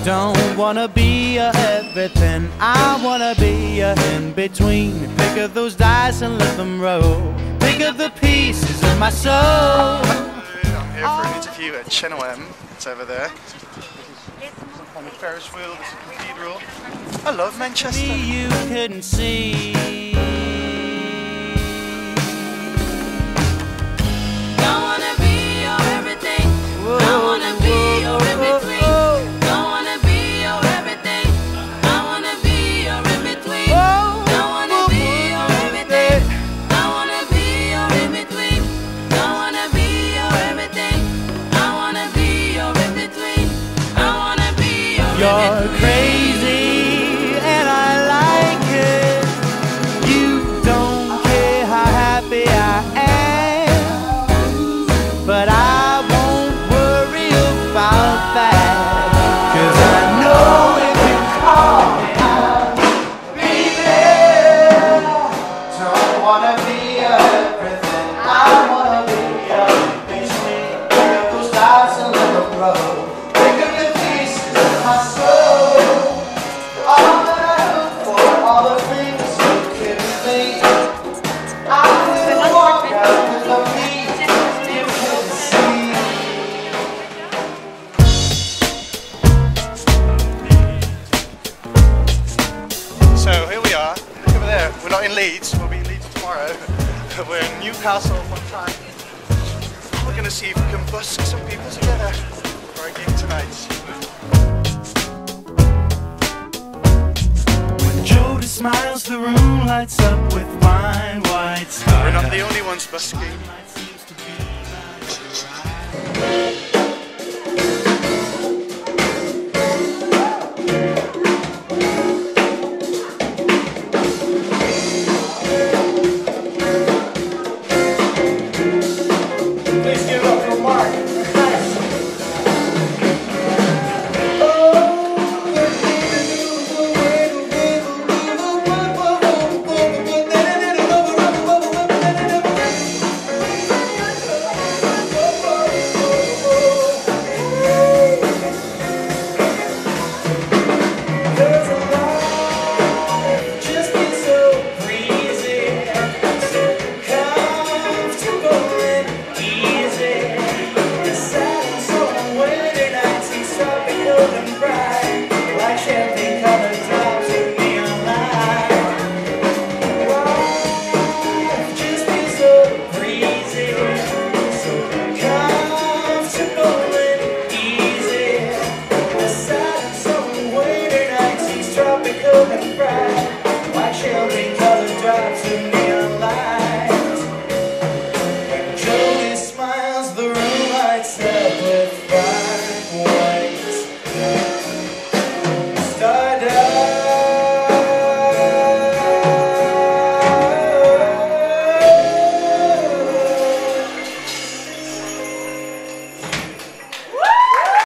don't wanna be a everything, I wanna be a in-between. Pick up those dice and let them roll. Pick up the pieces of my soul. I'm here for an interview at Channel M. It's over there. Some kind of Ferris wheel, this is a cathedral. I love Manchester. You couldn't see. Don't wanna be your everything. I wanna be your in-between. Don't wanna be your everything. I wanna be your in-between. Don't wanna be your everything. I wanna be your in-between. Don't wanna be your everything. I wanna be your in-between. I wanna be your in-between. You're crazy and I like it. You don't care how happy I am, but I won't worry about that, 'cause I know if you call me I'll be there. Don't wanna be everything, I wanna be in-between. Pick up those dice and let them roll. Pick up the pieces of my soul. All that I hope for, all the things you couldn't think. I will walk out with the feet you couldn't see. So here we are, look over there. We're not in Leeds, we'll be in Leeds tomorrow. We're in Newcastle one time. We're going to see if we can busk some people together for our gig tonight. When Jody smiles, the room lights up with wine, white sky. We're not the only ones busking. Please give it up for Mark. Tropical.